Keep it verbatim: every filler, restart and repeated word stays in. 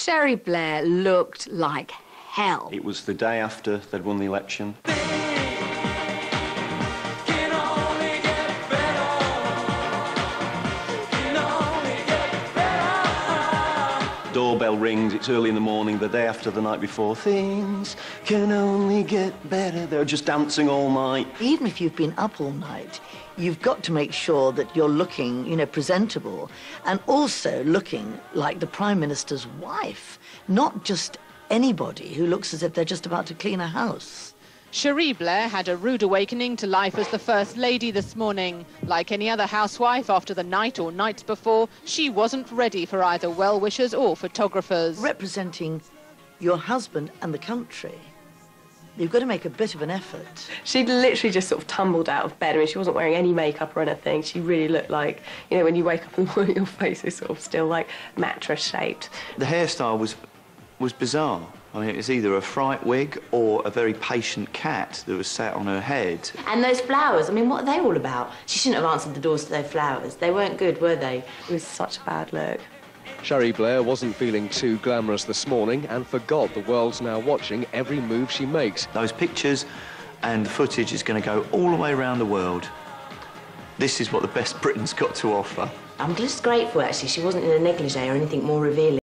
Cherie Blair looked like hell. It was the day after they'd won the election. Doorbell rings, it's early in the morning, the day after the night before. Things can only get better. They were just dancing all night. Even if you've been up all night, you've got to make sure that you're looking, you know, presentable, and also looking like the Prime Minister's wife, not just anybody who looks as if they're just about to clean a house. Cherie Blair had a rude awakening to life as the First Lady this morning. Like any other housewife after the night or nights before, she wasn't ready for either well-wishers or photographers. Representing your husband and the country, you've got to make a bit of an effort. She'd literally just sort of tumbled out of bed. I mean, she wasn't wearing any makeup or anything. She really looked like, you know, when you wake up in the morning, your face is sort of still like mattress-shaped. The hairstyle was, was bizarre. I mean, it was either a fright wig or a very patient cat that was sat on her head. And those flowers, I mean, what are they all about? She shouldn't have answered the doors to those flowers. They weren't good, were they? It was such a bad look. Cherie Blair wasn't feeling too glamorous this morning and forgot the world's now watching every move she makes. Those pictures and the footage is going to go all the way around the world. This is what the best Britain's got to offer. I'm just grateful, actually, she wasn't in a negligee or anything more revealing.